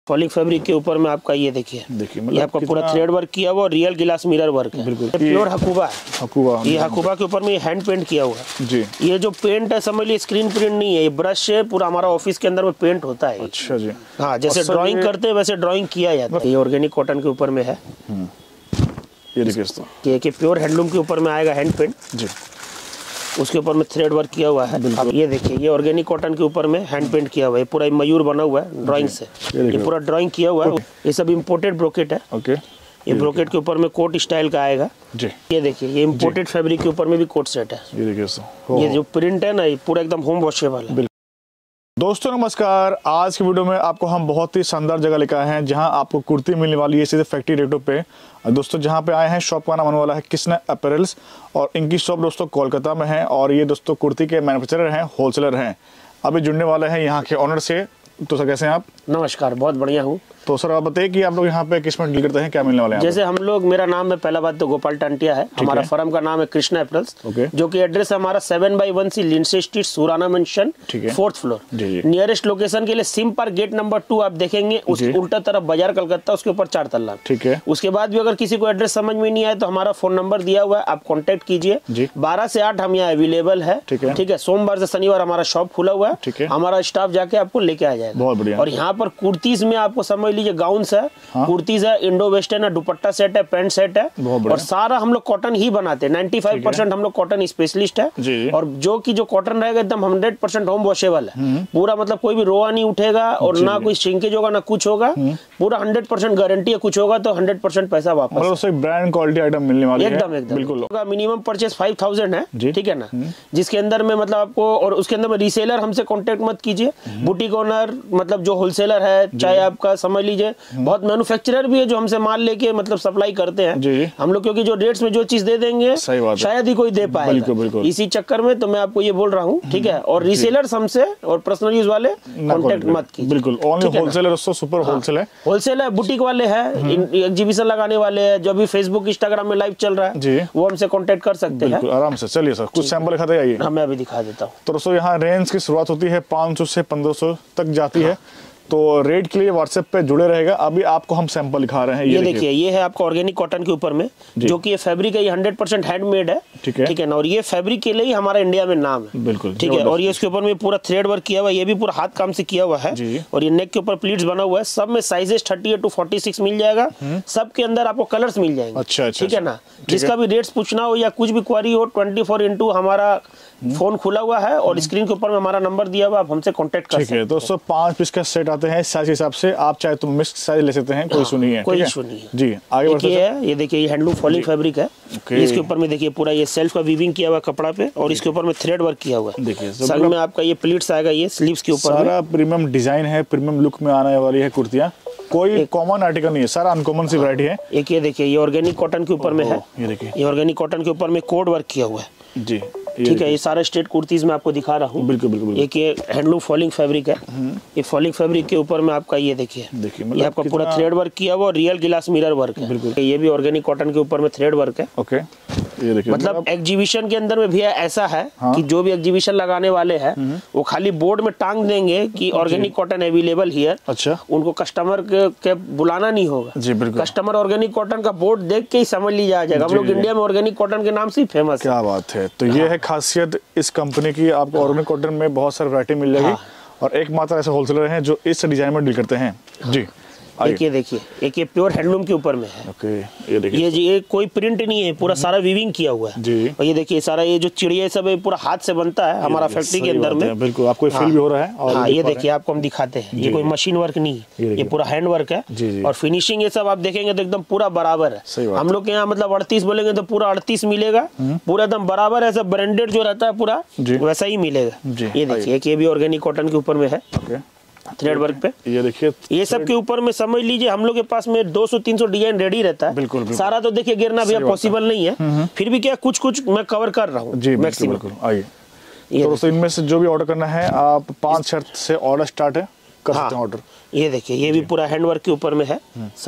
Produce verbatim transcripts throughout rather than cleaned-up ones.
Falling fabric के ऊपर में आपका ये देखिए देखिए मतलब ये आपका पूरा थ्रेड वर्क किया हुआ और रियल गिलास मिरर वर्क है। बिल्कुल प्योर हकूबा है। हकूबा ये हकूबा के ऊपर में हैंड पेंट किया हुआ है जी। ये जो पेंट है समझ लीजिए स्क्रीन प्रिंट नहीं है, ये ब्रश है, पूरा हमारा ऑफिस के अंदर में पेंट होता है। अच्छा जी हाँ, जैसे ड्राइंग करते हैं वैसे ड्राइंग किया जाता है। ये ऑर्गेनिक कॉटन के ऊपर में है। ये देखिए कि प्योर हैंडलूम के ऊपर में आएगा हैंड पेंट जी, उसके ऊपर में थ्रेड वर्क किया हुआ है। अब ये देखिए ये ऑर्गेनिक कॉटन के ऊपर में हैंड पेंट किया हुआ है, पूरा मयूर बना हुआ है ड्राइंग से, ये पूरा ड्राइंग किया हुआ है। ये सब इम्पोर्टेड ब्रोकेट है। ओके ये ब्रोकेट के ऊपर में कोट स्टाइल का आएगा जी। ये देखिए ये इम्पोर्टेड फैब्रिक के ऊपर में भी कोट सेट है। ये देखिए ये जो प्रिंट है ना ये पूरा एकदम होम वॉशेबल है। दोस्तों नमस्कार, आज की वीडियो में आपको हम बहुत ही शानदार जगह लेकर आए हैं जहां आपको कुर्ती मिलने वाली है सीधे फैक्ट्री रेटों पे। दोस्तों जहां पे आए हैं शॉप का नाम आने वाला है कृष्णा अपैरल्स और इनकी शॉप दोस्तों कोलकाता में है और ये दोस्तों कुर्ती के मैन्युफैक्चरर हैं, होलसेलर हैं। अभी जुड़ने वाले हैं यहाँ के ऑनर से। तो सर कैसे हैं आप? नमस्कार, बहुत बढ़िया हूँ। तो सर आप बताइए कि आप लोग यहाँ पे किस में डील करते हैं, क्या मिलने वाले हैं? जैसे हम लोग, मेरा नाम है पहला बात तो गोपाल टांटिया है, हमारा फर्म का नाम है कृष्णा अपैरल्स, जो कि एड्रेस है हमारा seven by one C Lindsay street, Surana mansion, fourth floor. Nearest location के लिए Sim Park gate number two आप देखेंगे, उसके उल्टा तरफ बाजार कलकत्ता, उसके ऊपर चार तल्ला। ठीक है। उसके बाद भी अगर किसी को एड्रेस समझ में नहीं आए तो हमारा फोन नंबर दिया हुआ है, आप कॉन्टेक्ट कीजिए। बारह से आठ हम यहाँ अवेलेबल है। ठीक है। सोमवार से शनिवार हमारा शॉप खुला हुआ है, हमारा स्टाफ जाके आपको लेके आ जाएगा। बहुत बढ़िया। और यहाँ पर कुर्तीज में आपको समझ लीजिए गाउन्स है, हाँ? कुर्तीज है, इंडो वेस्टर्न है, दुपट्टा सेट है, पैंट सेट है और सारा हम लोग कॉटन ही बनाते हैं। पचानवे परसेंट हम लोग कॉटन स्पेशलिस्ट है जी। और जो कि जो कॉटन रहेगा एकदम सौ परसेंट होम वॉशेबल है पूरा, मतलब कोई भी रोआ नहीं उठेगा और ना कोई श्रिंकेज होगा ना कुछ होगा, पूरा सौ परसेंट गारंटी है। कुछ होगा तो सौ परसेंट पैसा वापस। मतलब ब्रांड क्वालिटी आइटम मिलने वाली है एकदम एकदम बिल्कुल। मिनिमम परचेस फाइव थाउजेंड है, ठीक है ना, जिसके अंदर में मतलब आपको, और उसके अंदर में रीसेलर हमसे कॉन्टेक्ट मत कीजिए। बुटीक ओनर मतलब जो होलसेलर है, चाहे आपका समझ लीजिए बहुत मैन्युफैक्चरर भी है जो हमसे माल लेके मतलब सप्लाई करते हैं हम लोग, क्योंकि जो रेट्स में जो चीज दे देंगे शायद ही कोई दे पाए। बिल्कुल, बिल्कुल। इसी चक्कर में तो मैं आपको ये बोल रहा हूँ, ठीक है। और रीसेलर्स हमसे और पर्सनल यूज वाले कांटेक्ट मत कीजिए। बिल्कुल, ओनली होलसेलर, सुपर होलसेल है, होलसेल है। बुटीक वाले हैं, एग्जीबिशन लगाने वाले हैं, जो भी फेसबुक इंस्टाग्राम में लाइव चल रहा है वो हमसे कांटेक्ट कर सकते हैं आराम से। चलिए सर कुछ सैंपल दिखाते आइए। हाँ मैं अभी दिखा देता हूँ। तो दोस्तों यहाँ रेंज की शुरुआत होती है पाँच सौ से पंद्रह सौ तक जाती है, तो रेट के लिए व्हाट्सएप पे जुड़े रहेगा। अभी आपको हम सैंपल दिखा रहे हैं। ये, ये देखिए ये है आपका ऑर्गेनिक कॉटन के ऊपर में, जो कि ये फैब्रिक है, ये हंड्रेड परसेंट हैंडमेड है। ठीक है, ठीक है ना। और ये फैब्रिक के लिए ही हमारा इंडिया में नाम है। बिल्कुल, ठीक है। और ये इसके ऊपर में पूरा थ्रेड वर्क किया हुआ है, ये भी पूरा हाथ काम से किया हुआ है। और ये नेक के ऊपर प्लीट्स बना हुआ है। सब में sizes thirty eight to forty six मिल जाएगा, सब के अंदर आपको कलर्स मिल जाएंगे। अच्छा, ठीक है ना। जिसका भी रेट्स पूछना हो या कुछ भी क्वारी हो, ट्वेंटी फोर इंटू हमारा फोन खुला हुआ है और स्क्रीन के ऊपर में हमारा नंबर दिया हुआ, आप हमसे कांटेक्ट कर सकते हैं। दोस्तों पांच पीस का सेट आते हैं साइज के हिसाब से, आप चाहे तो मिक्स साइज ले सकते हैं, कोई इशू नहीं है। कोई इशू नहीं है जी। आगे बढ़ते हैं। ये देखिए ये हैंडलूम फॉलिंग फैब्रिक है, इसके ऊपर में देखिए पूरा ये सेल्फ का वीविंग किया हुआ कपड़ा पे और इसके ऊपर में थ्रेड वर्क किया हुआ है। देखिए संग में आपका ये प्लीट्स आएगा, ये स्लीव्स के ऊपर सारा प्रीमियम डिजाइन है, प्रीमियम लुक में आने वाली है कुर्तियां। कोई कॉमन आर्टिकल नहीं है, सारा अनकॉमन सी वैरायटी है। एक ये देखिए ये ऑर्गेनिक कॉटन के ऊपर में है, ये देखिए ये ऑर्गेनिक कॉटन के ऊपर में कोड वर्क किया हुआ है जी। ठीक है, ये सारे स्ट्रेट कुर्तीज में आपको दिखा रहा हूँ। बिल्कुल बिल्कुल। एक ये हैंडलूम फॉलिंग फैब्रिक है, ये फॉलिंग फैब्रिक के ऊपर में आपका ये देखिए देखिए ये आपका पूरा थ्रेड वर्क किया हुआ और रियल गिलास मिरर वर्क है। बिल्कुल, ये भी ऑर्गेनिक कॉटन के ऊपर में थ्रेड वर्क है। ओके, ये देखिए मतलब एग्जीबिशन के अंदर में भी ऐसा है हाँ? कि जो भी एग्जीबिशन लगाने वाले हैं वो खाली बोर्ड में टांग देंगे कि ऑर्गेनिक कॉटन अवेलेबल हियर। अच्छा, उनको कस्टमर के, के बुलाना नहीं होगा जी। बिल्कुल, कस्टमर ऑर्गेनिक कॉटन का बोर्ड देख के ही समझ लिया आ जाएगा। हम लोग इंडिया में ऑर्गेनिक कॉटन के नाम से फेमस। क्या बात है। तो ये है खासियत इस कंपनी की, आपको ऑर्गेनिक कॉटन में बहुत सारी वैरायटी मिल जाएगी और एकमात्र ऐसे होलसेलर हैं जो इस डिजाइन में डील करते हैं जी। एक ये देखिए एक ये प्योर हैंडलूम के ऊपर में है। ओके, ये देखिए ये जी ये कोई प्रिंट नहीं है, पूरा सारा वीविंग किया हुआ है जी। और ये देखिए सारा ये जो चिड़िया सब है पूरा हाथ से बनता है हमारा फैक्ट्री के अंदर में। बिल्कुल, आपको फील भी हो रहा है। और हाँ, ये देखिए आपको हम दिखाते हैं, ये कोई मशीन वर्क नहीं है, ये पूरा हैंड वर्क है। और फिनिशिंग ये सब आप देखेंगे तो एकदम पूरा बराबर है। हम लोग के यहाँ मतलब अड़तीस बोलेंगे तो पूरा अड़तीस मिलेगा, पूरा एकदम बराबर है। सब ब्रांडेड जो रहता है पूरा वैसा ही मिलेगा। ये देखिए ये भी ऑर्गेनिक कॉटन के ऊपर में है थ्रेड वर्क पे। ये देखिए ये सब के ऊपर में समझ लीजिए हम लोग के पास में दो सौ तीन सौ डिजाइन रेडी रहता है। बिल्कुल, बिल्कुल। सारा तो देखिए गिरना भी पॉसिबल नहीं है, फिर भी क्या कुछ कुछ मैं कवर कर रहा हूँ जी। मैक्सिमम आइए तो दोस्तों इनमें से जो भी ऑर्डर करना है आप पाँच शर्त से ऑर्डर स्टार्ट है कर सकते हैं ऑर्डर। ये देखिए ये भी पूरा हैंड वर्क के ऊपर में है सारा।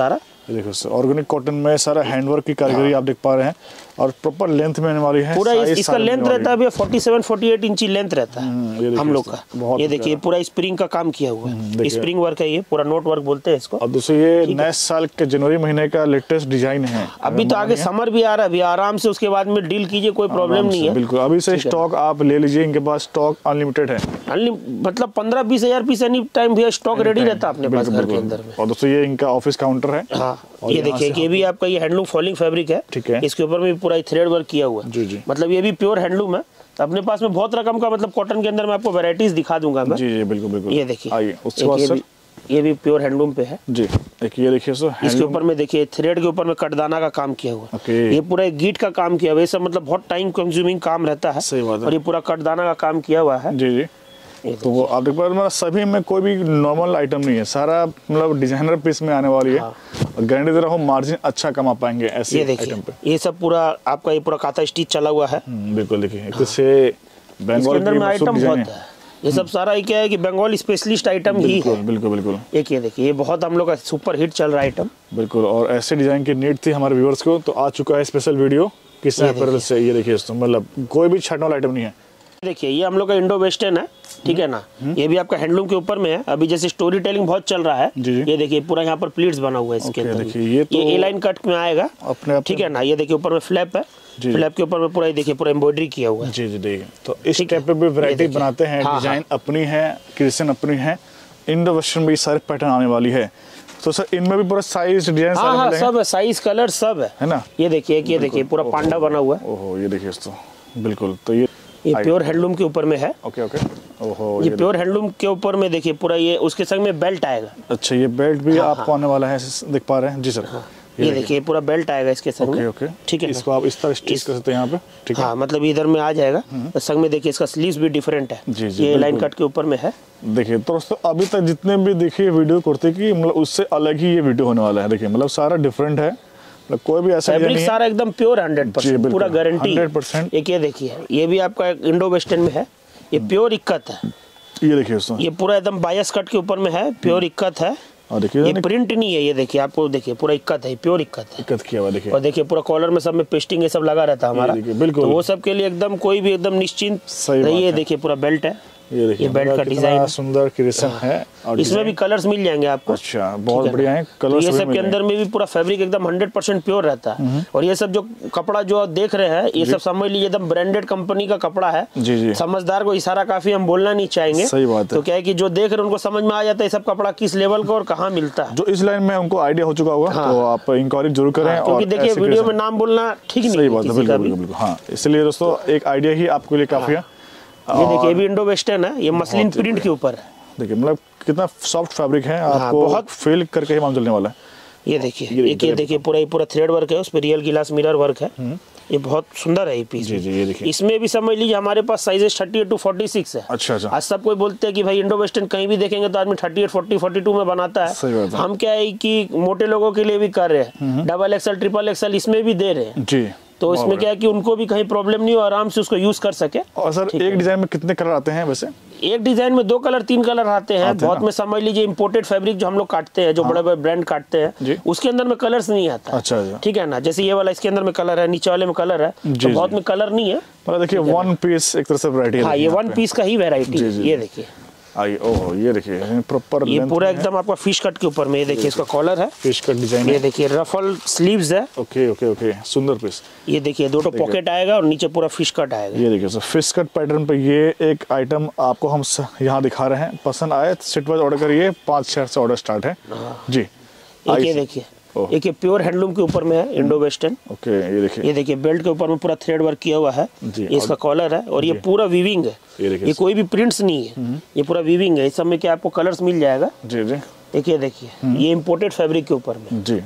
देखो ऑर्गेनिक कॉटन में सारा हैंडवर्क की कारीगरी आप देख पा रहे हैं और प्रॉपर लेंथ में आने वाली है। पूरा इस, इसका लेंथ रहता है सैंतालीस अड़तालीस इंची लेंथ रहता है हम लोग का। ये देखिए पूरा स्प्रिंग का काम किया हुआ है, स्प्रिंग वर्क है, ये पूरा नोट वर्क बोलते हैं इसको। और दूसरे ये नए साल के जनवरी महीने का लेटेस्ट डिजाइन है। अभी तो आगे समर भी आ रहा है, अभी आराम से उसके बाद में डील कीजिए, कोई प्रॉब्लम नहीं है। बिल्कुल अभी से स्टॉक आप ले लीजिए, इनके पास स्टॉक अनलिमिटेड है, मतलब पंद्रह बीस हजार पीस एनी टाइम भी स्टॉक रेडी रहता है अपने पास घर के अंदर में। और दोस्तों ये इनका ऑफिस काउंटर है। हाँ ये देखिए ये भी आपका ये हैंडलूम फॉलिंग फैब्रिक है, ठीक है। इसके ऊपर में पूरा थ्रेड वर्क किया हुआ है जी जी। मतलब ये भी प्योर हैंडलूम है। अपने पास में बहुत रकम का मतलब कॉटन के अंदर मैं आपको वैरायटीज दिखा दूंगा मैं। जी जी बिल्कुल बिल्कुल। ये देखिए उसके बाद सर ये भी प्योर हैंडलूम पे है जी। एक ये देखिए सर इसके ऊपर में देखिए थ्रेड के ऊपर में कटदाना का काम किया हुआ है। ये पूरा एक गीट का काम किया हुआ है, सब मतलब बहुत टाइम कंज्यूमिंग काम रहता है। सही बात है। और ये पूरा कटदाना का काम किया हुआ है जी जी। तो वो आप देख पा रहे हैं सभी में कोई भी नॉर्मल आइटम नहीं है, सारा मतलब डिजाइनर पीस में आने वाली है। हाँ। और गारंटी दे रहा हूँ मार्जिन अच्छा कमा पाएंगे ऐसे आइटम पे। ये सब पूरा आपका ये पूरा कांथा स्टिच चला हुआ है बिल्कुल। देखिए एक से बंगाल के अंदर आइटम बहुत है, ये सब सारा क्या है कि बंगाल स्पेशलिस्ट आइटम ही है। बिल्कुल बिल्कुल। एक ये देखिए ये बहुत हम लोग का सुपर हिट चल रहा है आइटम बिल्कुल। और ऐसे डिजाइन की नीड थी हमारे व्यूअर्स को, तो आ चुका है स्पेशल वीडियो कृष्णा अपैरल से। ये देखिए मतलब कोई भी छाटने वाला आइटम नहीं है। देखिए ये हम लोग का इंडो वेस्टर्न है, ठीक है ना। ये भी आपका हैंडलूम के ऊपर में है। अभी जैसे स्टोरी टेलिंग बहुत चल रहा है, ये देखिए पूरा यहाँ पर प्लीट्स बना हुआ है इसके अंदर। देखिए ये तो ये ए लाइन कट में आएगा अपने, ठीक है ना। ये देखिए ऊपर में फ्लैप है, फ्लैप के ऊपर में पूरा देखिए पूरा एम्ब्रॉयडरी किया हुआ है जी जी। देखिए तो इस टाइप पे भी वैरायटी बनाते हैं, डिजाइन अपनी है, क्रिएशन अपनी है। इंडो वेस्टर्न में सारे पैटर्न आने वाली है। तो सर इनमें भी पूरा साइज डिजाइन हाँ हाँ सब है, साइज कलर सब है, है ना। ये देखिए ये देखिए पूरा पांडा बना हुआ है। ओहो ये देखिए दोस्तों बिल्कुल। तो ये ये प्योर हैंडलूम के ऊपर में है। Okay okay. ओहो ये प्योर हैंडलूम के ऊपर में देखिए पूरा ये उसके संग में बेल्ट आएगा। अच्छा ये बेल्ट भी हाँ, आपको हाँ। आने वाला है, देख पा रहे हैं जी सर। हाँ। ये, ये देखिए पूरा बेल्ट आएगा इसके संग में। ओके ओके ठीक है। इसको आप इस तरह स्टिच कर सकते हैं यहाँ पे, ठीक है। हाँ मतलब इधर में आ जाएगा। संग में देखिए इसका स्लीव्स भी डिफरेंट है जी जी। ये लाइन कट के ऊपर में है। देखिए तो दोस्तों अभी तक जितने भी देखिए वीडियो कुर्ते की मतलब उससे अलग ही ये वीडियो होने वाला है। देखिए मतलब सारा डिफरेंट है, कोई भी ऐसा फैब्रिक सारा एकदम प्योर हंड्रेड परसेंट पूरा गारंटी हंड्रेड परसेंट। एक ये देखिए ये भी आपका इंडो वेस्टर्न में है, ये प्योर इक्कत है। ये देखिए दोस्तों ये पूरा एकदम बायस कट के ऊपर में है, प्योर इक्कत है। और देखिए ये प्रिंट नहीं है, ये देखिए आपको देखिए पूरा इक्कत है, प्योर इक्कत है, इक्कत किया हुआ देखिए। और देखिए पूरा कॉलर में सब में पेस्टिंग ये सब लगा रहता है हमारा बिल्कुल। तो वो सब के लिए एकदम कोई भी एकदम निश्चिंत रहिए। देखिए पूरा बेल्ट है, ये देखिए बेल्ट का डिजाइन सुंदर क्रिएशन है। और इसमें भी कलर्स मिल जाएंगे आपको। अच्छा बहुत बढ़िया है कलर्स। ये सब के अंदर में भी पूरा फैब्रिक एकदम हंड्रेड परसेंट प्योर रहता है। और ये सब जो कपड़ा जो आप देख रहे हैं ये सब समझ लीजिए एकदम ब्रांडेड कंपनी का कपड़ा है जी जी। समझदार को इशारा काफी हम बोलना नहीं चाहेंगे, सही बात है। तो क्या है कि जो देख रहे हैं उनको समझ में आ जाता है सब कपड़ा किस लेवल का और कहाँ मिलता है। जो इस लाइन में उनको आइडिया हो चुका होगा तो आप इंक्वायरी जरूर करें, क्योंकि देखिए वीडियो में नाम बोलना ठीक नहीं है। हाँ इसलिए दोस्तों एक आइडिया ही आपके लिए काफी है। ये देखिए ये भी इंडो वेस्टर्न है, ये मसलिन प्रिंट के ऊपर है। देखिए मतलब कितना सॉफ्ट फैब्रिक है, आपको बहुत फील करके ही मालूम चलने वाला है। ये देखिए एक ये देखिए पूरा पूरा थ्रेड वर्क है, उस पर रियल गिलास मिरर वर्क है। ये बहुत सुंदर है ये पीस जी जी। ये देखिए इसमें भी समझ लीजिए हमारे पास sizes thirty eight to forty six है। अच्छा अच्छा। आज सब कोई बोलते हैं कि भाई इंडो वेस्टर्न कहीं भी देखेंगे तो आदमी thirty eight forty forty two में बनाता है। हम क्या है कि मोटे लोगों के लिए भी कर रहे हैं, डबल एक्सएल ट्रिपल एक्सएल इसमें भी दे रहे हैं जी। तो इसमें क्या है कि उनको भी कहीं प्रॉब्लम नहीं हो, आराम से उसको यूज कर सके। और सर एक डिजाइन में कितने कलर आते हैं वैसे? एक डिजाइन में दो कलर तीन कलर आते हैं। बहुत में समझ लीजिए इंपोर्टेड फैब्रिक जो हम लोग काटते हैं, जो बड़े बड़े ब्रांड काटते हैं, उसके अंदर में कलर्स नहीं आता। अच्छा ठीक है ना। जैसे ये वाला इसके अंदर में कलर है, नीचे वाले में कलर है, तो बहुत में कलर नहीं है। देखिए वन पीस एक तरह से वैरायटी है। हाँ ये वन पीस का ही वैरायटी है। ये देखिए आई ओह ये देखिए प्रॉपर ये पूरा एकदम आपका फिश कट के ऊपर में। ये देखिए इसका कॉलर है, फिश कट डिजाइन। ये देखिए रफल स्लीव्स है। ओके ओके ओके सुंदर पीस। ये देखिए दो पॉकेट आएगा और नीचे पूरा फिश कट आएगा। ये देखिए सर फिश कट पैटर्न पे ये एक आइटम आपको हम यहाँ दिखा रहे हैं। पसंद आए सिट वाइज ऑर्डर करिए, पाँच छह से ऑर्डर स्टार्ट है जी। ये देखिए एक ये प्योर हैंडलूम के ऊपर में है, इंडो वेस्टर्न। ओके ये देखिए ये देखिए बेल्ट के ऊपर में पूरा थ्रेड वर्क किया हुआ है। ये इसका कॉलर है और ये पूरा वीविंग है। ये, ये कोई भी प्रिंट्स नहीं है, ये पूरा वीविंग है। इस सब में क्या आपको कलर्स मिल जाएगा जी जी। देखिए देखिए ये इम्पोर्टेड फैब्रिक के ऊपर में जी।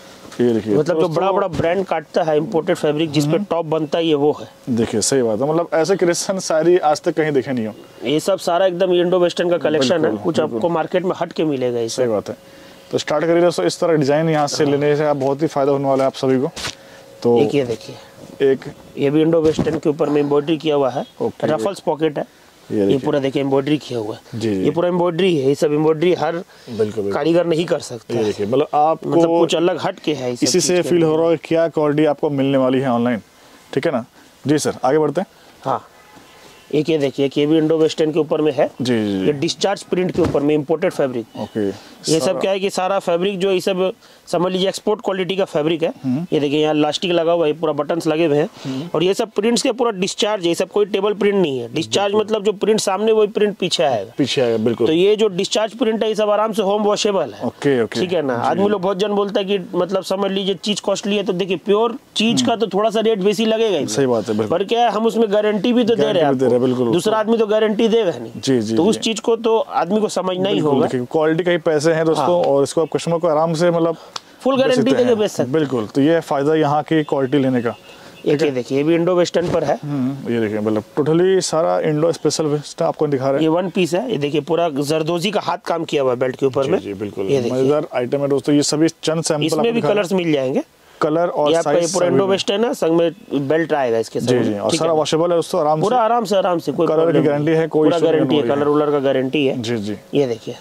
ये देखिए मतलब जो बड़ा बड़ा ब्रांड काटता है इम्पोर्टेड फैब्रिक जिसपे टॉप बनता है ये वो है। देखिए सही बात है, मतलब ऐसे क्रिएशन सारी आज तक कहीं देखे नहीं हो। ये सब सारा एकदम इंडो वेस्टर्न का कलेक्शन है, कुछ आपको मार्केट में हट के मिलेगा। सही बात है। तो स्टार्ट करिए दोस्तों इस तरह डिजाइन यहाँ से लेने से आप बहुत ही फायदा होने वाला है आप सभी को। तो एक ये देखिए एक ये भी इंडो वेस्टर्न के ऊपर में एम्ब्रॉयडरी किया हुआ है, रफल्स पॉकेट है। ये, ये पूरा देखिए एम्ब्रॉयडरी किया हुआ है, ये पूरा एम्ब्रॉयडरी है, ये सब एम्ब्रॉयडरी हर कारीगर नहीं कर सकता। ये देखिए मतलब आपको मतलब कुछ अलग हट के है, इसी से फील हो रहा है क्या क्वालिटी आपको मिलने वाली है ऑनलाइन, ठीक है ना जी सर, आगे बढ़ते हैं। हाँ, एक ये देखिए कि ये भी इंडो वेस्टर्न के ऊपर में है जी, जी। ये डिस्चार्ज प्रिंट के ऊपर में इंपोर्टेड फैब्रिक। ओके, ये सब क्या है कि सारा फैब्रिक जो ये सब समझ लीजिए एक्सपोर्ट क्वालिटी का फैब्रिक है। ये देखिए यहाँ लास्टिक लगा हुआ है, पूरा बटन्स लगे हुए हैं, और ये सब प्रिंट्स के पूरा डिस्चार्ज है, ये सब कोई टेबल प्रिंट नहीं है। डिस्चार्ज मतलब जो प्रिंट सामने वही प्रिंट पीछे आएगा, पीछे आएगा बिल्कुल। तो ये जो डिस्चार्ज प्रिंट है ये सब आराम से होम वॉशेबल है। ओके ओके, ठीक है ना। आदमी लोग बहुत जन बोलता है कि मतलब समझ लीजिए चीज कॉस्टली है, तो देखिए प्योर चीज का तो थोड़ा सा रेट बेसी लगेगा, सही बात है, पर क्या है हम उसमें गारंटी भी तो दे रहे हैं, दूसरा आदमी तो गारंटी देगा नहीं। जी जी, तो उस चीज को तो आदमी को समझना ही होगा, क्वालिटी का ही पैसे हैं दोस्तों। हाँ। और इसको आप कस्टमर को आराम से मतलब फुल गारंटी देके बेच सकते हैं। बिल्कुल, तो ये फायदा यहाँ की क्वालिटी लेने का। एक ये देखिए ये भी इंडो वेस्टर्न पर है, ये देखिए मतलब टोटली सारा इंडो स्पेशल वेस्ट आपको दिखा रहे हैं। ये वन पीस है, ये देखिए पूरा जरदोजी का हाथ काम किया हुआ है बेल्ट के ऊपर में। जी बिल्कुल, मजेदार आइटम है दोस्तों। ये सभी चंद सैंपल इसमें भी कलर्स मिल जाएंगे, कलर और साइज पूरा इंडो वेस्टर्न है, संग में बेल्ट आएगा इसके साथ। जी जी, और सारा वॉशेबल है दोस्तों, आराम से पूरा आराम से आराम से कोई कलर की गारंटी है, कोई गारंटी है, कलर उलर का गारंटी है। जी जी, ये देखिए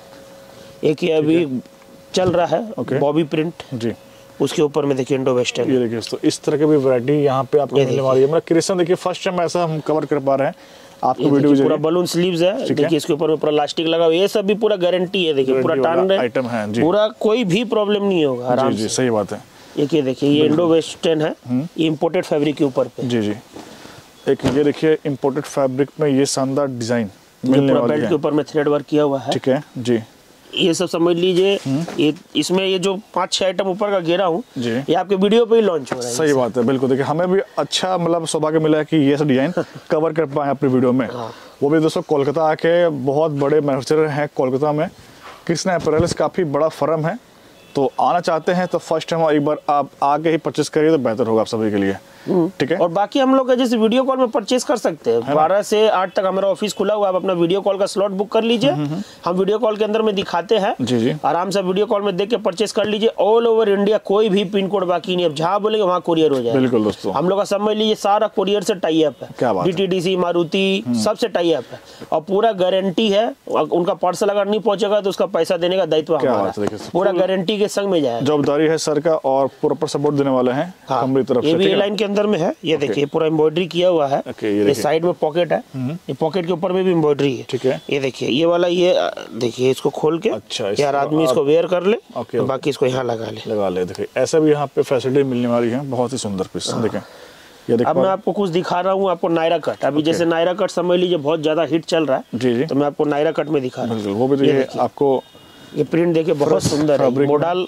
एक ये अभी चल रहा है बॉबी प्रिंट जी, उसके ऊपर में देखिए इंडो वेस्टर्न। ये देखिए दोस्तों इस तरह की भी वैरायटी यहाँ पे आपको मिलने वाली है। मतलब क्रिएशन देखिए फर्स्ट टाइम ऐसा हम कवर कर पा रहे हैं आपको वीडियो। पूरा बलून स्लीव्स है, देखिए इसके ऊपर में पूरा इलास्टिक लगा हुआ है, ये सब भी पूरा गारंटी है। देखिए पूरा टान आइटम है जी, पूरा कोई भी प्रॉब्लम नहीं होगा आराम से। सही बात है। एक ये देखिए ये इंडो वेस्टर्न है, ये इम्पोर्टेड फैब्रिक के ऊपर पे। जी जी, एक ये देखिए इम्पोर्टेड फैब्रिक में ये शानदार डिजाइन मिलने वाली है, बेल्ट के ऊपर में थ्रेड वर्क किया हुआ है। ठीक है जी, ये सब समझ लीजिए ये इसमें ये जो पांच छह आइटम ऊपर का घेरा हूँ ये आपके वीडियो पे ही लॉन्च हो रहा है। सही बात है, बिल्कुल। देखिए हमें भी अच्छा मतलब सौभाग्य मिला है कि ये सब डिजाइन कवर कर पाए अपनी वीडियो में। हाँ। वो भी दोस्तों कोलकाता आके, बहुत बड़े मैन्युफैक्चरर हैं कोलकाता में, कृष्णा अपैरेल्स काफ़ी बड़ा फर्म है। तो आना चाहते हैं तो फर्स्ट टाइम एक बार आप आके ही परचेस करिए तो बेहतर होगा आप सभी के लिए, ठीक है। और बाकी हम लोग जैसे वीडियो कॉल में परचेस कर सकते हैं, बारह से आठ तक हमारा ऑफिस खुला हुआ है, आप अपना वीडियो कॉल का स्लॉट बुक कर लीजिए, हम वीडियो कॉल के अंदर में दिखाते हैं। जी जी, आराम से वीडियो कॉल में देख के परचेस कर लीजिए। ऑल ओवर इंडिया कोई भी पिन कोड बाकी नहीं, अब जहाँ बोलेंगे वहाँ कोरियर हो जाएगा। बिल्कुल दोस्तों, हम लोग का समझ लीजिए सारा कोरियर से टाई अप है, क्या बात है, डीटीडीसी मारुति सबसे टाई अप है, और पूरा गारंटी है। उनका पार्सल अगर नहीं पहुंचेगा तो उसका पैसा देने का दायित्व हमारा, पूरा गारंटी के संग में जाएगा। जवाबदारी है सर का और प्रॉपर सपोर्ट देने वाले हैं हमारी तरफ से। ये भी लाइन के अंदर में है, ये देखिए पूरा एम्ब्रॉयडरी किया हुआ है। ये साइड में पॉकेट है, ये पॉकेट के ऊपर में भी एम्ब्रॉयडरी है। ठीक है, ये देखिए ये वाला, ये देखिए इसको खोल के अच्छा यार आदमी इसको वेयर कर ले, तो बाकी इसको यहाँ लगा ले लगा ले देखिए ऐसा भी यहाँ पे फैसिलिटी मिलने वाली है। बहुत ही सुंदर पीस देखें। ये अब मैं आपको कुछ दिखा रहा हूँ, आपको नायरा कट। अभी जैसे नायरा कट समझ लीजिए बहुत ज्यादा हिट चल रहा है, जी जी, तो मैं आपको नायरा कट में दिखा रहा हूँ। वो भी तो ये आपको ये प्रिंट देखिए बहुत सुंदर है, मोडाल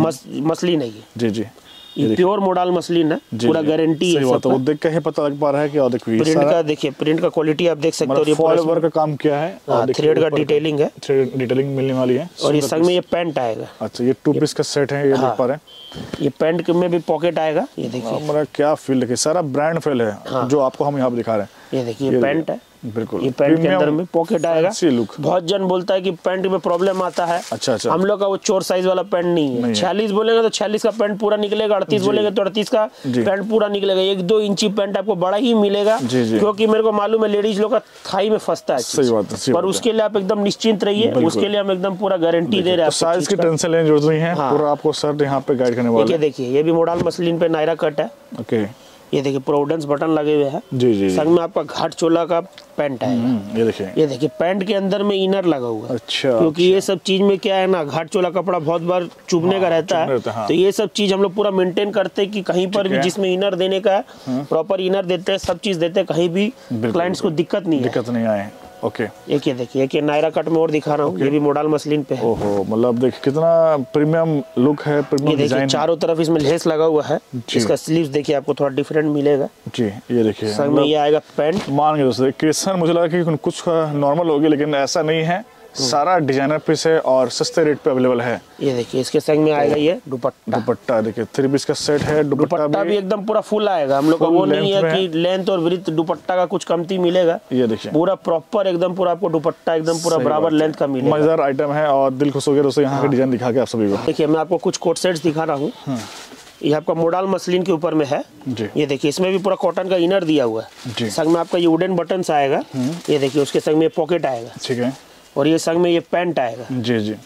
मसलिन है ये। जी जी, ये प्योर मोडाल मसलिन है, पूरा गारंटी है। सब वो देख के ही पता लग पा रहा है कि और देखिए प्रिंट का देखिए, प्रिंट का क्वालिटी आप देख सकते हो। ये फॉयल वर्क का काम किया है, थ्रेड का डिटेलिंग है, थ्रेड डिटेलिंग मिलने वाली है। और ये संग में ये पैंट आएगा। अच्छा, ये टू पीस का सेट है, ये देख पा रहे हैं। ये पैंट में भी पॉकेट आएगा, ये देखिए हमारा क्या फील है, सारा ब्रांड फील है जो आपको हम यहाँ पे दिखा रहे हैं। ये देखिए पैंट है, बिल्कुल। ये पैंट के अंदर में पॉकेट आएगा। लुक बहुत जन बोलता है कि पैंट में प्रॉब्लम आता है। अच्छा अच्छा, हम लोग का वो चोर साइज वाला पैंट नहीं है। छियालीस बोलेंगे तो छियालीस का पैंट पूरा निकलेगा, अड़तीस बोलेंगे तो अड़तीस का पैंट पूरा निकलेगा। एक दो इंची पैंट आपको बड़ा ही मिलेगा, क्योंकि मेरे को मालूम है लेडीज लोग का थाई में फंसता है। सही बात है, पर उसके लिए आप एकदम निश्चिंत रहिए, उसके लिए हम एकदम पूरा गारंटी दे रहे हैं। साइज की टेंशन लेने की जरूरत नहीं है, पूरा आपको सर यहाँ पे गाइड करने वाला है। देखिए ये भी मोडाल मसलिन पे नायरा कट है। ओके, ये देखिए प्रोविडेंस बटन लगे हुए हैं। जी जी, संग में आपका घाट चोला का पैंट आएगा। ये देखिए, ये देखिए पैंट के अंदर में इनर लगा हुआ है। अच्छा, क्योंकि अच्छा। ये सब चीज में क्या है ना, घाट चोला कपड़ा बहुत बार चुभने हाँ, का रहता है, हाँ। तो ये सब चीज हम लोग पूरा मेंटेन करते हैं कि कहीं पर भी जिसमें इनर देने का प्रॉपर इनर देते हैं, सब चीज देते हैं, कहीं भी क्लाइंट्स को दिक्कत नहीं दिक्कत नहीं आए। ओके, एक ये देखिए, एक ये नायरा कट में और दिखा रहा हूँ, ये भी मोडाल मसलिन पे है। ओहो, मतलब देखिए कितना प्रीमियम लुक है, प्रीमियम डिजाइन। चारों तरफ इसमें लेस लगा हुआ है, इसका स्लीव्स देखिए आपको थोड़ा डिफरेंट मिलेगा। जी, ये देखिए संग में ये आएगा पैंट। मान के दोस्तों क्रिएशन मुझे लगा कि कुछ नॉर्मल होगी, लेकिन ऐसा नहीं है, सारा डिजाइनर पीस है और सस्ते रेट पे अवेलेबल है। ये देखिए इसके संग में आएगा ये दुपट्टा। दुपट्टा देखिए थ्री पीस का सेट है, दुपट्टा भी, भी एकदम पूरा फुल आएगा। हम लोग का वो नहीं है कि लेंथ और विड्थ दुपट्टा का कुछ कमती मिलेगा। ये देखिए पूरा प्रॉपर एकदम पूरा आपको दुपट्टा एकदम पूरा बराबर लेंथ का मिलेगा। मजेदार आइटम है और दिल खुश हो गया दोस्तों यहाँ के डिजाइन दिखा के आप सभी को। देखिए मैं आपको कुछ कोट सेट्स दिखा रहा हूँ। ये आपका मोडाल मसलिन के ऊपर में है जी। ये देखिए इसमें भी पूरा कॉटन का इनर दिया हुआ है, संग में आपका ये वुडन बटन्स आएगा, ये देखिए उसके संग में पॉकेट आएगा, ठीक है, और ये संग में ये पैंट आएगा जी जी।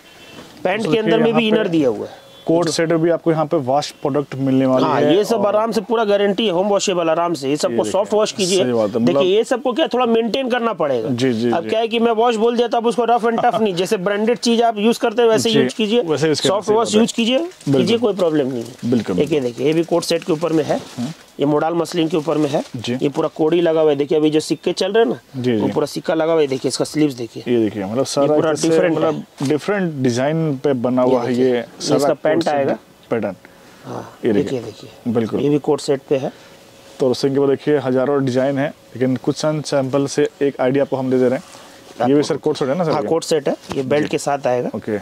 पैंट के अंदर में भी इनर दिया हुआ है। कोट सेट भी आपको यहाँ पे वॉश प्रोडक्ट मिलने वाले हाँ, है। ये सब आराम से पूरा गारंटी है, होम वॉशेबल आराम से। ये सबको सॉफ्ट वॉश कीजिए। देखिए ये सबको क्या थोड़ा मेंटेन करना पड़ेगा जी, जी, अब जी। क्या है कि मैं वॉश बोल दिया तो आप उसको रफ एंड टफ नहीं, जैसे ब्रांडेड चीज आप यूज करते हैं वैसे यूज कीजिए, सॉफ्ट वॉश यूज कीजिए कीजिए कोई प्रॉब्लम नहीं है। बिल्कुल देखिए देखिए ये भी कोट सेट के ऊपर में है, ये मोडाल मसलिन के ऊपर में है, ये पूरा कोड़ी लगा हुआ है। देखिए अभी जो सिक्के चल रहे हैं ना वो पूरा सिक्का लगा हुआ है। देखिए इसका स्लीव्स देखिए, ये देखिए मतलब सारा पूरा डिफरेंट मतलब डिफरेंट डिजाइन पे बना हुआ है। ये इसका पैंट आएगा पैटर्न, हाँ ये देखिए देखिए बिल्कुल ये भी कोट सेट पे है। तो सिंह के ऊपर देखिए हजारों डिजाइन है, लेकिन कुछ सैंपल से एक आइडिया आपको हम दे दे रहे हैं। ये भी सर कोट सेट है ना सर? हाँ कोट सेट है, ये बेल्ट के साथ आएगा। ओके,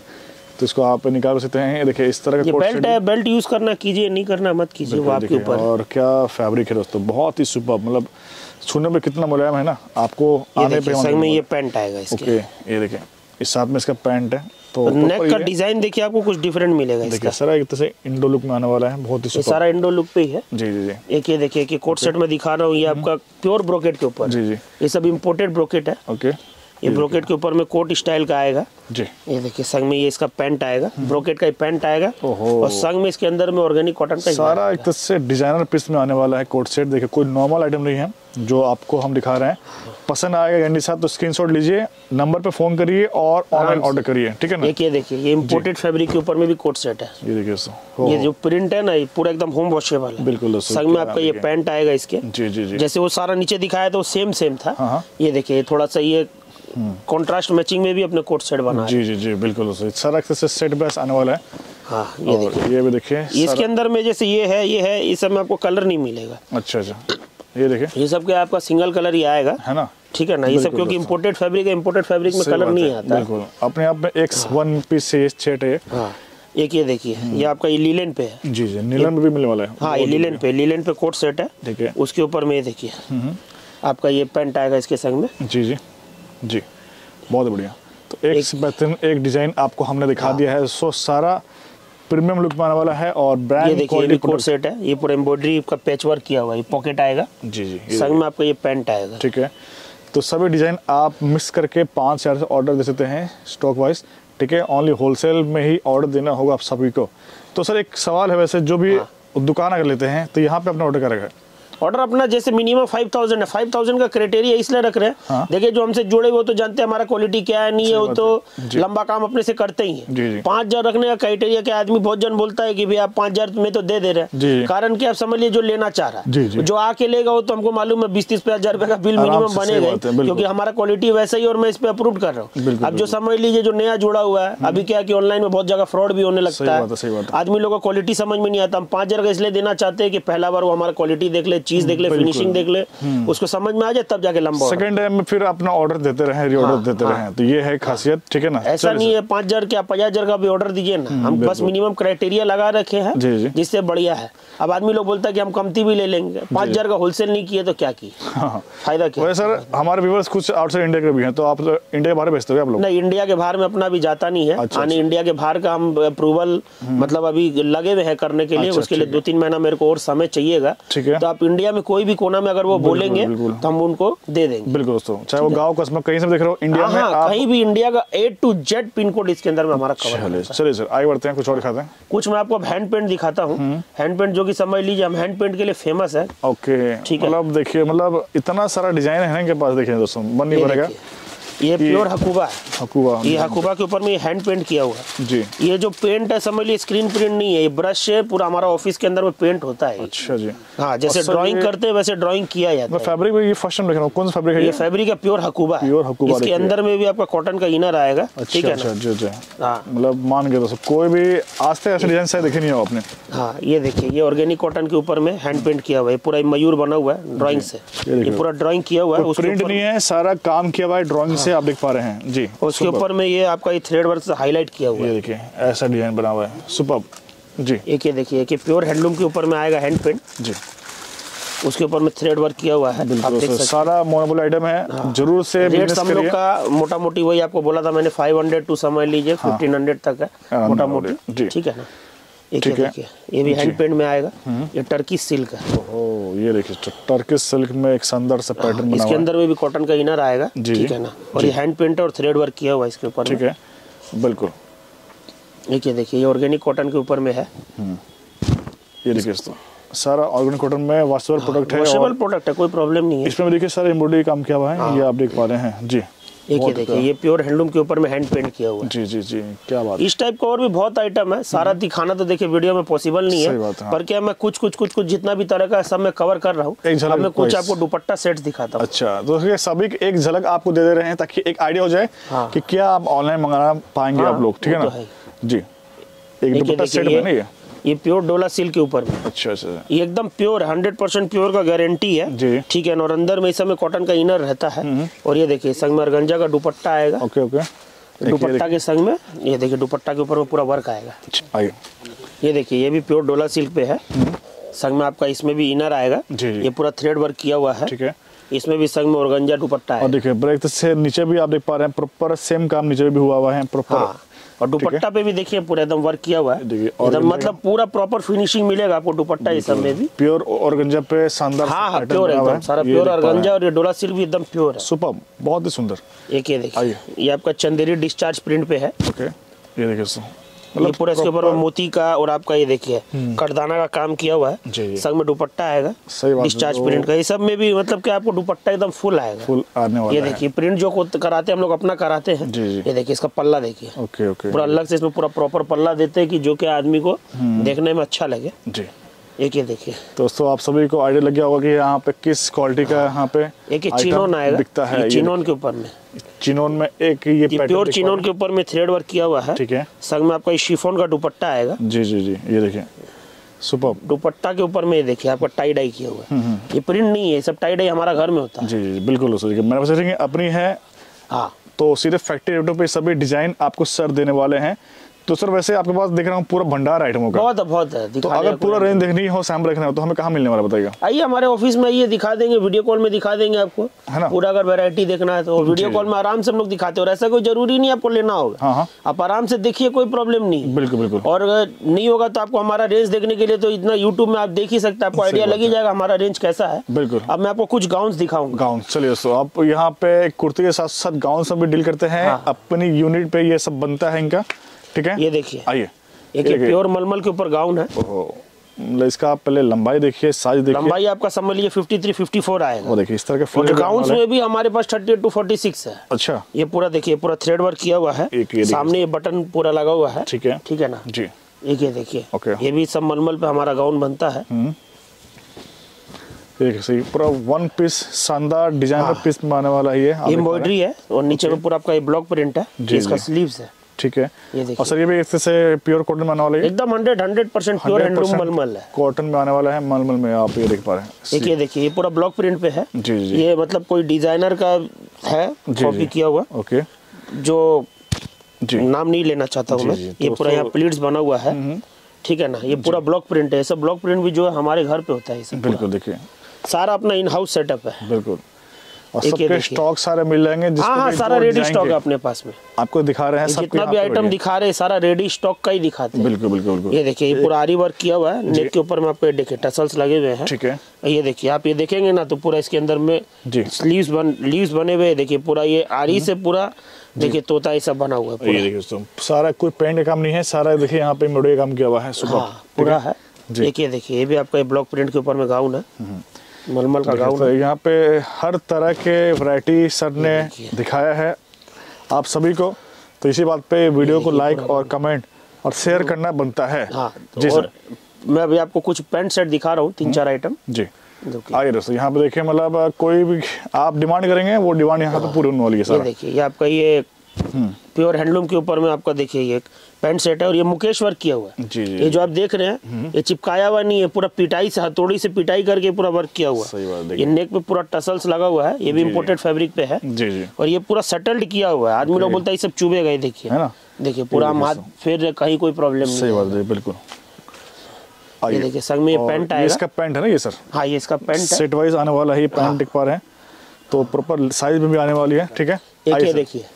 तो इसको आप निकाल सकते हैं। देखिए इस तरह का कोट बेल्ट है, बेल्ट यूज करना कीजिए, नहीं करना मत कीजिए, वो आपके ऊपर। और क्या फैब्रिक है दोस्तों, बहुत ही सुपर, मतलब छूने में कितना मुलायम है ना, आपको आने पे संग में ये पैंट आएगा इसके। ओके ये देखिए इस साथ में इसका पैंट है, तो नेक का डिजाइन देखिए आपको कुछ डिफरेंट मिलेगा इसका। देखिए सारा एक तरह से इंडो लुक में आने वाला है, बहुत ही सुपर। सारा इंडो लुक पे ही है जी जी जी। एक ये देखिए कि कोट सेट में दिखा रहा हूँ, ये आपका प्योर ब्रोकेट के ऊपर जी जी। ये सब इम्पोर्टेड ब्रोकेट है। ओके, ये ब्रोकेट के ऊपर में कोट स्टाइल का आएगा जी। ये देखिए संग में ये इसका पैंट आएगा, ब्रोकेट का ही पैंट आएगा, और संग में इसके अंदर में ऑर्गेनिक कॉटन का सारा एक तरह से डिजाइनर पीस में आने वाला है कोट सेट। देखिए कोई नॉर्मल आइटम नहीं है जो आपको हम दिखा रहे हैं। पसंद आएगा गैंडी साहब तो स्क्रीनशॉट लीजिए, नंबर पे फोन करिए और ऑनलाइन ऑर्डर करिए, ठीक है ना। देखिए देखिए ये इम्पोर्टेड फैब्रिक के ऊपर में भी कोट सेट है। ये देखिए ये जो प्रिंट है ना ये पूरा एकदम होम वॉशेबल है। बिल्कुल, संग में आपका ये पैंट आएगा इसके जी जी जी। जैसे वो सारा नीचे दिखाया तो सेम सेम था, ये देखिए थोड़ा सा ये कॉन्ट्रास्ट मैचिंग में भी अपने कोट सेट बना जी जी जी बिल्कुल। सारा सेट बेस आने वाला है। हाँ ये देखिए ये भी देखिए इसके अंदर में जैसे ये है ये है इस सब में आपको कलर नहीं मिलेगा। अच्छा अच्छा, ये देखिए ये सब क्या आपका सिंगल कलर ही आएगा है ना, ठीक है ना। ये सब क्योंकि इम्पोर्टेड फैब्रिक है, इम्पोर्टेड फैब्रिक में कलर नहीं आता बिल्कुल। अपने आप में एक वन पीस से सेट है। हाँ एक ये देखिए ये आपका ये लीलन पे है जी जी, नीलन में भी मिलने वाला है। हाँ ये लीलन पे लीलन पे कोट सेट है, ठीक है। उसके ऊपर में ये देखिए आपका ये पैंट आएगा इसके संग में जी जी जी, बहुत बढ़िया। तो एक बेहतरीन एक डिजाइन आपको हमने दिखा दिया है, सो सारा प्रीमियम लुक में आने वाला है। और ब्रांड ये देखिए ये कोट सेट है, ये पूरा एम्ब्रॉयडरी का पैच वर्क किया हुआ है, पॉकेट आएगा जी जी, संग में आपका ये पैंट आएगा, ठीक है। तो सभी डिजाइन आप मिक्स करके पाँच हजार से ऑर्डर दे सकते हैं स्टॉक वाइज, ठीक है। ओनली होलसेल में ही ऑर्डर देना होगा आप सभी को। तो सर एक सवाल है, वैसे जो भी दुकान अगर लेते हैं तो यहाँ पे अपना ऑर्डर करेगा ऑर्डर अपना जैसे मिनिमम फाइव थाउजेंड है, फाइव थाउजेंड का क्राइटेरिया इसलिए रख रहे हैं। हाँ? देखिए जो हमसे जुड़े वो तो जानते हैं हमारा क्वालिटी क्या है नहीं है, वो तो लंबा काम अपने से करते ही है। पाँच हजार रखने का क्राइटेरिया क्या, आदमी बहुत जन बोलता है कि भाई आप पाँच हजार में तो दे दे रहे हैं, कारण कि आप समझ लीजिए जो लेना चाह रहा है, जो आके लेगा वो तो हमको मालूम है बीस तीस हजार रुपए का बिल मिनिमम बनेगा, क्योंकि हमारा क्वालिटी वैसा ही और मैं इस पे अप्रूव कर रहा हूँ। अब जो समझ लीजिए जो नया जुड़ा हुआ है, अभी क्या कि ऑनलाइन में बहुत जगह फ्रॉड भी होने लगता है, आदमी लोगों को क्वालिटी समझ में नहीं आता। हम पाँच हजार का इसलिए देना चाहते हैं कि पहला बार वो हमारा क्वालिटी देख ले, चीज देख ले, फिनिशिंग देख ले, उसको समझ में आ जाए तब जाके लंबा सेकंड टाइम में फिर अपना ऑर्डर देते रहे, रीऑर्डर हाँ, देते हाँ, रहे। तो ये है खासियत, ठीक है ना। ऐसा नहीं है पाँच हजार क्या पचास हजार का भी ऑर्डर दीजिए ना, हम बस मिनिमम क्राइटेरिया लगा रखे हैं जिससे बढ़िया है। अब आदमी लोग बोलता है कि हम कमती भी ले लेंगे, पाँच हजार का होलसेल नहीं किए तो क्या की हाँ, फायदा क्या। सर हमारे व्यूअर्स कुछ आउटसाइड इंडिया के भी हैं, तो आप इंडिया के बाहर भेजते हो आप लोग? नहीं, इंडिया के बाहर में अपना भी जाता नहीं है। अच्छा, इंडिया के बाहर का हम अप्रूवल मतलब अभी लगे हुए हैं करने के लिए, उसके लिए दो तीन महीना मेरे को और समय चाहिएगा। तो आप इंडिया में कोई भी कोना में अगर वो बोलेंगे तो हम उनको दे देंगे। बिल्कुल दोस्तों, चाहे वो गांव कस्बा कहीं से देख रहे हो इंडिया में, आप कहीं भी इंडिया का A to Z pin code इसके अंदर में हमारा कवर है। चलिए सर आगे बढ़ते हैं, कुछ और दिखाते हैं। कुछ मैं आपको हैंड पेंट दिखाता हूँ। हैंड पेंट जो कि समझ लीजिए हम हैंड पेंट के लिए फेमस है। ओके, ठीक है। मतलब देखिए मतलब इतना सारा डिजाइन है इनके पास, देखिए दोस्तों मन नहीं भरेगा। ये प्योर हकूबा है, हकूबा ये हकूबा के ऊपर में ये हैंड पेंट किया हुआ है जी। ये जो पेंट है समझ लीजिए स्क्रीन प्रिंट नहीं है, ये ब्रश है, पूरा हमारा ऑफिस के अंदर में पेंट होता है। अच्छा जी, हाँ जैसे ड्राइंग करते हैं वैसे ड्राइंग किया जाता है। फैब्रिक में ये फर्स्ट टाइम देख रहा हूं, कौन सा फैब्रिक है? ये फैब्रिक है प्योर हकूबा है, प्योर हकूबा। इसके अंदर में भी आपका कॉटन का इनर आएगा, ठीक है ना। जी जी, मतलब मान के दोस्तों कोई भी आज तक ऐसा डिजाइन शायद देखे नहीं हो आपने। हाँ ये देखिए ये ऑर्गेनिक कॉटन के ऊपर में हैंड पेंट किया हुआ है, पूरा मयूर बना हुआ है ड्राइंग से, ये पूरा ड्राइंग किया हुआ है, प्रिंट नहीं है, सारा काम किया हुआ है ड्राइंग से, आप देख पा रहे हैं जी। उसके ऊपर में ये आपका ये थ्रेड वर्क से हाईलाइट किया हुआ है, ये देखिए ऐसा डिजाइन बना हुआ है, सुपर्ब जी। एक ये देखिए कि प्योर हैंडलूम के ऊपर में आएगा हैंड पेंट जी, उसके ऊपर में थ्रेड वर्क किया हुआ है, आप देख सकते हैं। सारा मोनेबल आइटम है। हाँ। जरूर से रेट हम लोग का मोटा मोटी वही आपको बोला था मैंने, फाइव हंड्रेड टू समझ लीजिए फिफ्टीन हंड्रेड तक है मोटा मोटी, ठीक है ना। एक ये देखिए, ये भी हैंड पेंट में आएगा। ये टर्की सिल्क है। ओहो, ये देखिए टर्की सिल्क में एक शानदार सा पैटर्न बना हुआ है। इसके अंदर में भी कॉटन का इनर आएगा, ठीक है ना। और ये हैंड पेंट और थ्रेड वर्क किया हुआ है इसके ऊपर, ठीक है, बिल्कुल। देखिए देखिए, ये ऑर्गेनिक कॉटन के ऊपर में है। ये देखिए सारा ऑर्गेनिक कॉटन में वॉशेबल प्रोडक्ट है, वॉशेबल प्रोडक्ट है, कोई प्रॉब्लम नहीं है। इसमें देखिए सारा एम्ब्रॉयडरी काम किया हुआ है, ये आप देख पा रहे हैं जी। एक ये देखिए, ये प्योर हैंडलूम के ऊपर में हैंड पेंट किया हुआ है। जी जी जी, क्या बात। इस टाइप का और भी बहुत आइटम है, सारा दिखाना तो देखिए वीडियो में पॉसिबल नहीं है, पर क्या मैं कुछ कुछ कुछ कुछ जितना भी तरह का सब मैं कवर कर रहा हूँ। अब मैं कुछ आपको दुपट्टा सेट दिखाता हूँ। अच्छा, तो सभी एक झलक आपको दे दे रहे हैं ताकि एक आइडिया हो जाए कि क्या आप ऑनलाइन मंगाना पाएंगे आप लोग, ठीक है ना जी। एक दुपट्टा सेट बने, ये ये प्योर डोला सिल्क के ऊपर में। अच्छा अच्छा, ये एकदम प्योर हंड्रेड परसेंट प्योर का गारंटी है, ठीक है। और अंदर में इस समय कॉटन का इनर रहता है। और ये देखिए संग में अर्गंजा का दुपट्टा आएगा। ओके ओके, दुपट्टा के संग में ये देखिए दुपट्टा के ऊपर में पूरा वर्क आएगा। आइए, ये देखिए, ये भी प्योर डोला सिल्क पे है। संग में आपका इसमें भी इनर आएगा, ये पूरा थ्रेड वर्क किया हुआ है, ठीक है। इसमें भी संग में ऑर्गेन्जा दुपट्टा है। और देखिए ब्रेक से नीचे भी आप देख पा रहे हैं प्रॉपर सेम काम नीचे भी हुआ हुआ है प्रॉपर। और दुपट्टा पे भी देखिए पूरा एकदम वर्क किया हुआ है, एकदम मतलब पूरा प्रॉपर फिनिशिंग मिलेगा आपको दुपट्टा इस सब में भी। प्योर ऑर्गेन्जा पे शानदार, हाँ हाँ प्योर एकदम सारा प्योर ऑर्गेन्जा। और ये डोला सिल्क भी एकदम प्योर है, सुपर, बहुत ही सुंदर। एक ये देखिए, ये आपका चंदेरी डिस्चार्ज प्रिंट पे है। ओके, ये देखिए ये पूरा इसके ऊपर मोती का और आपका ये देखिए कटदाना का काम किया हुआ है। संग में दुपट्टा आएगा डिस्चार्ज प्रिंट का। ये सब में भी मतलब कि आपको दुपट्टा एकदम फुल आएगा, फुल आने वाला है। ये देखिए प्रिंट जो कराते हैं हम लोग अपना कराते हैं। ये देखिए इसका पल्ला देखिए, ओके ओके, पूरा अलग से इसमें पूरा प्रॉपर पल्ला देते हैं कि जो कि आदमी को देखने में अच्छा लगे जी। एक ये देखिए दोस्तों, आप सभी को आइडिया लग गया होगा कि यहाँ पे किस क्वालिटी का यहाँ पे एक चिनोन आएगा, दिखता है। चिनोन के ऊपर में, चिनोन में एक ये प्योर चिनोन के ऊपर में थ्रेड वर्क किया हुआ है, ठीक है। संग में आपका शिफॉन का दुपट्टा आएगा। जी जी जी, ये देखिए सुपर। दुपट्टा के ऊपर में ये देखिए आपका टाई डाई किया हुआ है। ये प्रिंट नहीं है, सब टाई डाई हमारा घर में होता है। जी जी बिल्कुल, मैन्युफैक्चरिंग अपनी है। हाँ, तो सिर्फ फैक्ट्री रेटों पे सभी डिजाइन आपको सर देने वाले हैं। तो सर वैसे आपके पास देख रहा हूँ पूरा भंडार आइटमों का, बहुत बहुत है। तो अगर पूरा रेंज देखनी हो, सैंपल देखना हो, तो हमें कहाँ मिलने वाला बताइएगा? आइए हमारे ऑफिस में, आइए दिखा देंगे, वीडियो कॉल में दिखा देंगे आपको, है ना। पूरा अगर वैरायटी देखना है तो वीडियो कॉल में आराम से हम लोग दिखाते हैं। और ऐसा कोई जरूरी नहीं आपको लेना होगा, हाँ हाँ, आप आराम से देखिए, कोई प्रॉब्लम नहीं। बिल्कुल बिल्कुल। और अगर नहीं होगा तो आपको हमारा रेंज देखने के लिए तो इतना यूट्यूब में आप देख ही सकते हैं, आपको आइडिया लग ही जाएगा हमारा रेंज कैसा है। बिल्कुल। अब मैं आपको कुछ गाउन दिखाऊंगा। गाउन, चलिए दोस्तों, आप यहाँ पे कुर्ती के साथ साथ गाउन सब भी डील करते हैं। अपनी यूनिट पे ये सब बनता है इनका, ठीक है। ये देखिए, आइए, एक प्योर मलमल के ऊपर गाउन है। ओहो, इसका आप पहले लंबाई देखिए, साइज देखिए। लंबाई आपका समझ लीजिए तिरेपन, चौवन आएगा। वो देखिए इस तरह के गाउन में भी हमारे पास अड़तीस टू छियालीस है। अच्छा, ये पूरा देखिए पूरा थ्रेड वर्क किया हुआ है, सामने ये बटन पूरा लगा हुआ है, ठीक है, ठीक है ना जी। एक ये देखिए, ये भी सब मलमल पे हमारा गाउन बनता है। देखिए पूरा वन पीस शानदार डिजाइनर पीस में आने वाला है। ये एम्ब्रॉयडरी है और नीचे में पूरा आपका ये ब्लॉक प्रिंट है, इसका स्लीव्स है, ठीक है। ये देखिए, और सर ये भी एक से प्योर कॉटन में आने वाला है, एकदम hundred hundred percent pure handloom मलमल है, कॉटन में आने वाला है। मलमल में आप ये देख पा रहे हैं। एक ये देखिए, ये पूरा ब्लॉक प्रिंट पे है जी जी। ये मतलब कोई डिजाइनर का है, कॉपी किया हुआ, ओके, जो जी नाम नहीं लेना चाहता हूँ मैं। ये पूरा यहाँ प्लीट्स बना हुआ है, ठीक है ना। ये पूरा ब्लॉक प्रिंट है, सब ब्लॉक प्रिंट भी जो है हमारे घर पे होता है। बिल्कुल, देखिए सारा अपना इन हाउस सेटअप है, बिल्कुल। और सबके स्टॉक सारे मिल जाएंगे। हाँ हाँ, सारा रेडी स्टॉक है अपने पास में, आपको दिखा रहे हैं। जितना भी आइटम दिखा रहे हैं सारा रेडी स्टॉक का ही दिखाते हैं। बिल्कुल बिल्कुल बिल्कुल। ये देखिए, ये पूरा आरी वर्क किया हुआ है, नेक के ऊपर में आपको देखिए टसल्स लगे हुए हैं, ठीक है। ये देखिए, आप ये देखेंगे ना तो पूरा इसके अंदर में स्लीव्स बन लीव्स बने हुए, देखिए पूरा ये आरी से पूरा देखिए तोता ये सब बना हुआ है। ये देखिए सारा कोई पेंट का काम नहीं है, सारा देखिए यहाँ पे एम्ब्रॉयडरी काम किया हुआ है, सुपर पूरा है। देखिए देखिए, ये भी आपका ब्लॉक प्रिंट के ऊपर में गाउन है, मलमल का गाउन है। यहाँ पे हर तरह के वैरायटी सर ने दिखाया है आप सभी को, तो इसी बात पे वीडियो को लाइक और कमेंट और शेयर करना बनता है। हाँ, जी सर। मैं अभी आपको कुछ पैंट सेट दिखा रहा हूँ, तीन चार आइटम जी। आइए दोस्तों, यहाँ पे देखिए, मतलब कोई भी आप डिमांड करेंगे वो डिमांड यहाँ पे पूरी होने वाली है। ये देखिए, ये आपका ये प्योर हैंडलूम के ऊपर में आपका देखिए ये पैंट सेट है और ये मुकेश वर्क किया हुआ है। जी जी। ये जो आप देख रहे हैं ये चिपकाया हुआ नहीं है, पूरा पिटाई से हथौड़ी से पिटाई करके पूरा वर्क किया हुआ है। ये नेक पे पूरा टसल्स लगा हुआ है, ये भी इम्पोर्टेड फैब्रिक पे है। जी जी। और ये पूरा सेटल्ड किया हुआ है, आदमी लोग बोलता है ये सब चुभेगा, ये देखिए है ना, देखिए पूरा हम हाथ फिर कहीं कोई प्रॉब्लम नहीं। सही बात है, बिल्कुल। ये देखिए संग में ये पैंट आएगा, इसका पैंट है ना ये सर? हाँ, ये इसका पैंट है, सेट वाइज आने वाला है ये पैंट, देख पा रहे हैं, तो प्रॉपर साइज में भी आने वाली है, ठीक है। एक ये देखिए,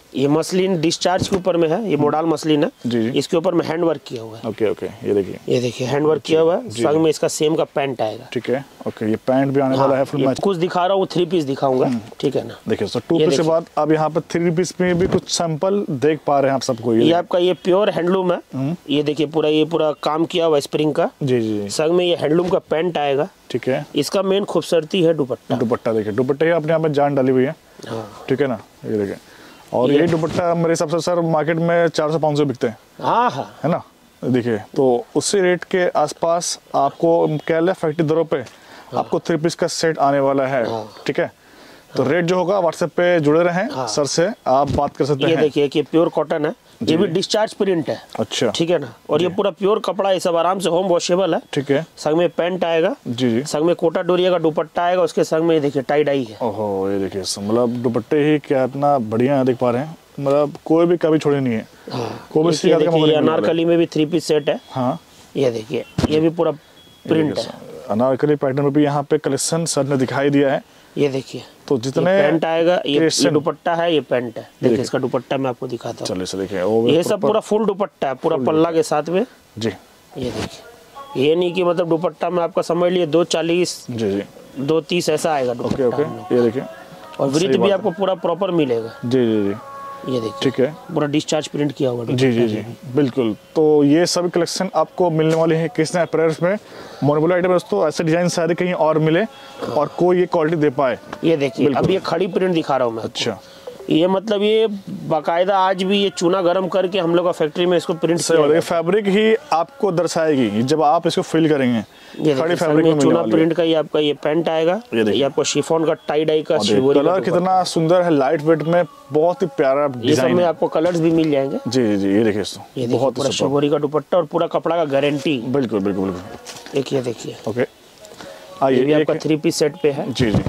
ये मसलिन डिस्चार्ज के ऊपर में है, ये मोडाल मसलिन है जी जी। इसके ऊपर में हैंड वर्क किया हुआ है। ओके ओके, ये देखिए ये देखिए हैंड वर्क किया हुआ है, संग में इसका सेम का पैंट आएगा। ठीक है, ओके, ये पैंट भी आने हाँ, वाला है फुल मैच। कुछ दिखा रहा हूँ, थ्री पीस दिखाऊंगा, ठीक है ना। देखिए सर, टू पीस के बाद अब यहाँ पे थ्री पीस में भी कुछ सैंपल देख पा रहे हैं आप सबको। ये आपका ये प्योर हैंडलूम है, ये देखिए पूरा ये पूरा काम किया हुआ स्प्रिंग का जी जी। संग में ये हैंडलूम का पैंट आएगा। ठीक है, इसका मेन खूबसूरती है दुपट्टा। दुपट्टा देखिए, दुपट्टे अपने यहाँ पे जान डाली हुई है, ठीक है ना, ये देखिए। और ये दुपट्टा मेरे हिसाब से सर मार्केट में चार सौ पाँच सौ बिकते हैं, हाँ हाँ, है ना। देखिए तो उसी रेट के आसपास आपको क्या है फैक्ट्री दरों पे हाँ। आपको थ्री पीस का सेट आने वाला है, ठीक है। तो रेट जो होगा व्हाट्सएप पे जुड़े रहें हाँ। सर से आप बात कर सकते हैं। ये देखिए कि प्योर कॉटन है, ये भी डिस्चार्ज प्रिंट है, अच्छा, ठीक है ना। और ये पूरा प्योर कपड़ा, ये सब आराम से होम वॉशेबल है, ठीक है। संग में पैंट आएगा जी जी, संग में कोटा डोरिया का दुपट्टा आएगा, उसके संग में ये देखिए टाई डाई है। ओहो, ये देखिए मतलब दुपट्टे ही क्या इतना बढ़िया देख पा रहे हैं, मतलब कोई भी कभी छोड़ी नहीं है। हाँ। कोई भी ये अनारकली में भी थ्री पीस सेट है, हाँ। ये देखिए ये भी पूरा प्रिंट है, अनारकली पैटर्न में भी यहाँ पे कलेक्शन सर ने दिखाई दिया है। ये देखिए तो जितने पैंट आएगा, ये दुपट्टा है, ये पैंट है, देखिए इसका दुपट्टा मैं आपको दिखाता हूँ। चलिए सर देखिए, ये सब पूरा फुल दुपट्टा है, पूरा पल्ला के साथ में जी। ये देखिए, ये नहीं कि मतलब दुपट्टा में आपका समझ लिए दो चालीस जी जी दो तीस ऐसा आएगा दुपट्टा। ओके ओके, ये देखिए, और ब्रीथ भी आपको पूरा प्रॉपर मिलेगा जी जी जी। ये देखिए ठीक है, पूरा डिस्चार्ज प्रिंट किया हुआ जी जी जी बिल्कुल। तो ये सभी कलेक्शन आपको मिलने वाले हैं कृष्णा अपैरेल्स में। मोनोबोला आइटम दोस्तों, ऐसे डिजाइन सारे कहीं और मिले और कोई ये क्वालिटी दे पाए। ये देखिए अब ये खड़ी प्रिंट दिखा रहा हूँ मैं। अच्छा, ये मतलब ये बाकायदा आज भी ये चूना गर्म करके हम लोग का फैक्ट्री में इसको प्रिंट किया। फैब्रिक ही आपको दर्शाएगी जब आप इसको फिल करेंगे। खड़ी फैब्रिक में चूना प्रिंट का ये आपका ये पैंट आएगा, ये, ये आपको शिफॉन का टाई डाई का कलर कितना सुंदर है, लाइट वेट में बहुत ही प्यारा डिजाइन। ये सब में आपको कलर्स भी मिल जाएंगे जी जी। ये देखिए, ये बहुत पूरा शिवोरी का दुपट्टा और पूरा कपड़ा का गारंटी। बिल्कुल बिल्कुल बिल्कुल। एक ये देखिए, ओके, ये भी आपका थ्री पीस सेट पे है जी जी।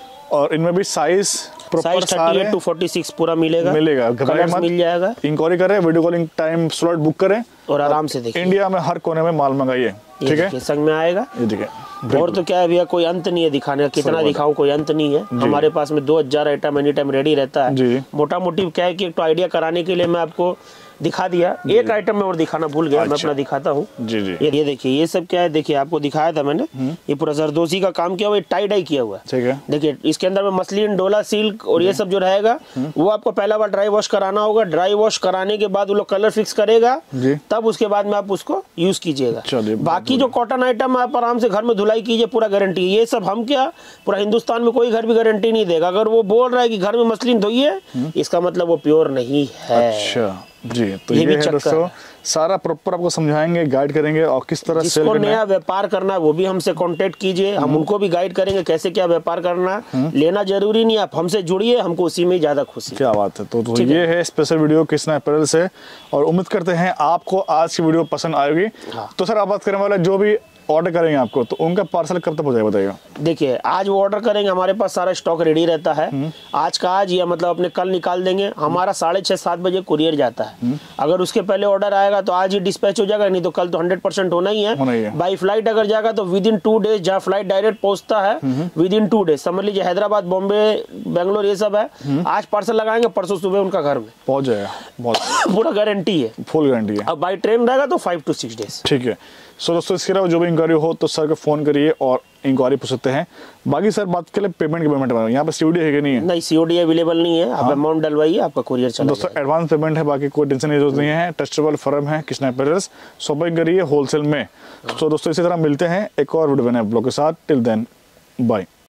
और इनमें भी size size thirty eight to forty six पूरा मिलेगा मिलेगा कलर्स मिल जाएगा। इंक्वायरी करें, video calling time slot book करें और आराम से देखिए। इंडिया में हर कोने में माल मंगाइए, ठीक है, संग में आएगा। ये देखिए, और तो क्या है भैया, कोई अंत नहीं है दिखाने का, कितना दिखाऊं कोई अंत नहीं है। हमारे पास में दो हजार आइटम एनी टाइम रेडी रहता है। मोटा मोटी क्या है कि एक तो आइडिया कराने के लिए मैं आपको दिखा दिया, एक आइटम में और दिखाना भूल गया। अच्छा। मैं अपना दिखाता हूँ जी जी। ये, ये देखिए, ये सब क्या है, देखिए आपको दिखाया था मैंने, ये पूरा जरदोसी का काम किया हुआ, टाई डाई किया हुआ है। देखिए इसके अंदर में मसलिन, डोला सिल्क और ये सब जो रहेगा वो आपको पहला बार ड्राई वॉश कराना होगा। ड्राई वॉश कराने के बाद वो लोग कलर फिक्स करेगा, तब उसके बाद में आप उसको यूज कीजिएगा। बाकी जो कॉटन आइटम आप आराम से घर में धुलाई कीजिए, पूरा गारंटी। ये सब हम क्या पूरा हिंदुस्तान में कोई घर भी गारंटी नहीं देगा। अगर वो बोल रहा है कि घर में मसलिन धोइए, इसका मतलब वो प्योर नहीं है। अच्छा जी, तो ये, ये है दोस्तों, सारा प्रॉपर आपको समझाएंगे, गाइड करेंगे और किस तरह से जिसको नया व्यापार करना है वो भी हमसे कांटेक्ट कीजिए, हम उनको भी गाइड करेंगे कैसे क्या व्यापार करना है। लेना जरूरी नहीं, आप हमसे जुड़िए, हमको उसी में ज्यादा खुशी। क्या बात है। तो, तो ये है स्पेशल वीडियो कृष्णा अपैरेल से और उम्मीद करते हैं आपको आज की वीडियो पसंद आएगी। हाँ। तो सर आप बात करने वाले जो भी ऑर्डर करेंगे आपको, तो उनका पार्सल कब तक हो जाएगा बताइएगा। देखिए आज वो ऑर्डर करेंगे, हमारे पास सारा स्टॉक रेडी रहता है। आज का आज या मतलब अपने कल निकाल देंगे। हमारा साढ़े छह सात बजे कुरियर जाता है। अगर उसके पहले ऑर्डर आएगा तो आज ही डिस्पैच हो जाएगा, नहीं तो कल तो हंड्रेड परसेंट होना ही है। बाई फ्लाइट अगर जाएगा तो विद इन टू डेज, जहाँ फ्लाइट डायरेक्ट पहुंचता है विद इन टू डेज, समझ लीजिए हैदराबाद, बॉम्बे, बेंगलोर ये सब है। आज पार्सल लगाएंगे, परसों सुबह उनका घर में पहुंच जाएगा। पूरा गारंटी है, फुल गारंटी है। अब बाई ट्रेन रहेगा तो फाइव टू सिक्स डेज। ठीक है। सो दोस्तों इसके अलावा जो भी इंक्वायरी हो तो सर को फोन करिए और इंक्वायरी पूछ सकते हैं। बाकी सर बात के लिए पेमेंट की पेमेंट यहाँ पे सीओडी है कि नहीं है? नहीं, सीओडी अवेलेबल नहीं है। आप अमाउंट डलवाइए, आपका कुरियर चला दोस्तों एडवांस पेमेंट है, बाकी कोई टेंशन की जरूरत नहीं है। ट्रस्टेबल फर्म है कृष्णा अपैरेल्स, शॉपिंग करिए होलसेल में। तो दोस्तों इसी तरह मिलते हैं एक और वीडियो बने ब्लॉग के साथ। Till then bye.